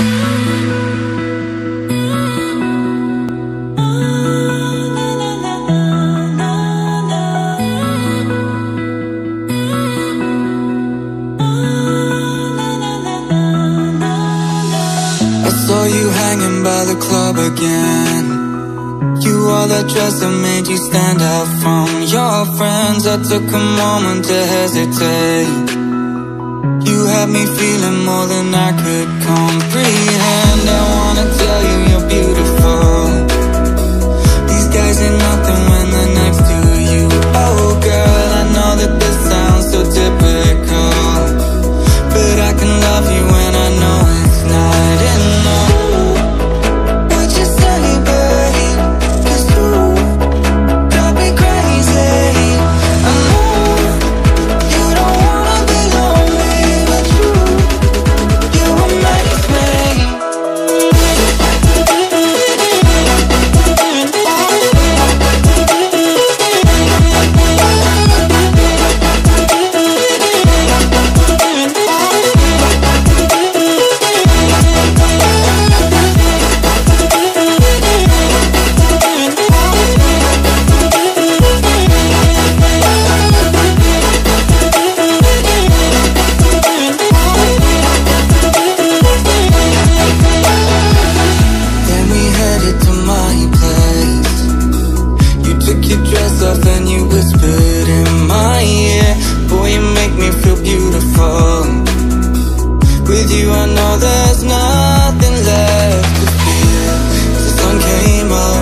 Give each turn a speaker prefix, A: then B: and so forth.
A: Saw you hanging by the club again. You wore that dress that made you stand out from your friends. I took a moment to hesitate. You had me feeling more than I could comprehend. I wanna tell you you're beautiful. These guys ain't nothing when they're next to you. Oh girl, I know that this sounds so typical, but I can love you when I know it's not enough. Would you say, babe? 'Cause you drive me crazy. I know you don't wanna be lonely, but you amaze me. Then we headed to my place. You took your dress off and you whispered in my ear. Boy, you make me feel beautiful. With you I know there's nothing left to fear. The sun came up